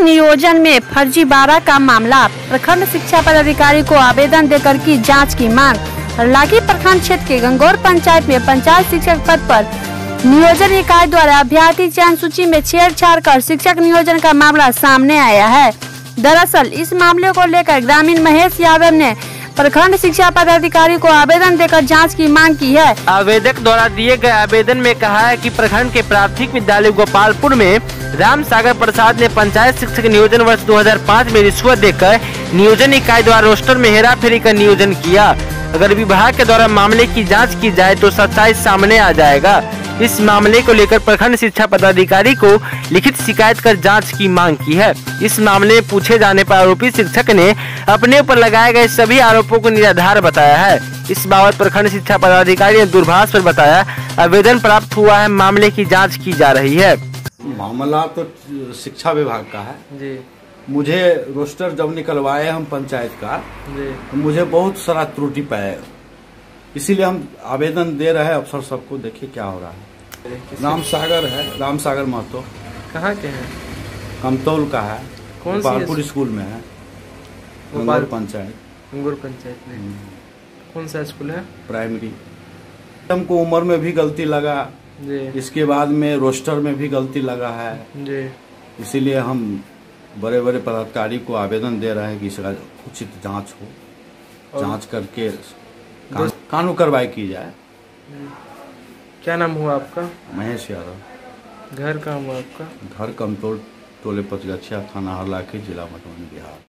नियोजन में फर्जीवाड़ा का मामला। प्रखंड शिक्षा पदाधिकारी को आवेदन देकर की जांच की मांग। लाठी प्रखंड क्षेत्र के गंगौर पंचायत में पंचायत शिक्षक पद पर नियोजन इकाई द्वारा अभ्यर्थी चयन सूची में छेड़छाड़ कर शिक्षक नियोजन का मामला सामने आया है। दरअसल इस मामले को लेकर ग्रामीण महेश यादव ने प्रखंड शिक्षा पदाधिकारी को आवेदन देकर जांच की मांग की है। आवेदक द्वारा दिए गए आवेदन में कहा है कि प्रखंड के प्राथमिक विद्यालय गोपालपुर में राम सागर प्रसाद ने पंचायत शिक्षक नियोजन वर्ष 2005 में रिश्वत देकर नियोजन इकाई द्वारा रोस्टर में हेराफेरी का नियोजन किया। अगर विभाग के द्वारा मामले की जांच की जाए तो सच्चाई सामने आ जाएगा। इस मामले को लेकर प्रखंड शिक्षा पदाधिकारी को लिखित शिकायत कर जांच की मांग की है। इस मामले में पूछे जाने पर आरोपी शिक्षक ने अपने ऊपर लगाए गए सभी आरोपों को निराधार बताया है। इस बाबत प्रखंड शिक्षा पदाधिकारी ने दूरभाष पर बताया, आवेदन प्राप्त हुआ है, मामले की जाँच की जा रही है। मामला तो शिक्षा विभाग का है जी। मुझे रोस्टर जब निकलवाए हम पंचायत का जी, तो मुझे बहुत सारा त्रुटि पाए, इसीलिए हम आवेदन दे रहे हैं अफसर सबको। देखिए क्या हो रहा है। राम सागर है, राम सागर महतो। कहाँ के हैं? कमतौल का है। कौन गोपालपुर स्कूल में है, गंगौर पंचायत। गंगौर पंचायत में कौन सा स्कूल है? प्राइमरी। हमको उम्र में भी गलती लगा जी, इसके बाद में रोस्टर में भी गलती लगा है जी। इसीलिए हम बड़े बड़े पदाधिकारी को आवेदन दे रहे हैं कि इसका उचित जांच हो, जांच करके कानूनी कार्रवाई की जाए। क्या नाम हुआ आपका? महेश यादव। घर कहाँ हुआ आपका? घर कमतौल, टोले पचगछिया, थाना हरलाखी, जिला मधुबनी, बिहार।